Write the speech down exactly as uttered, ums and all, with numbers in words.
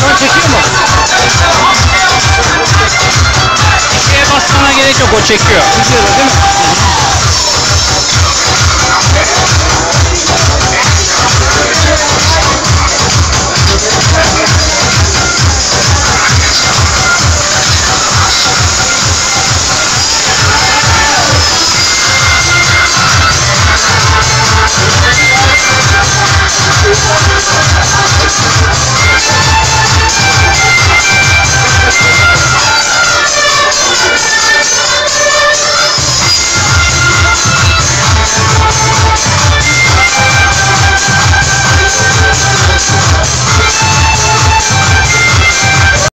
Şu an çekiyor mu? Şeye basmana gerek yok, o çekiyor. Çekiyor değil mi?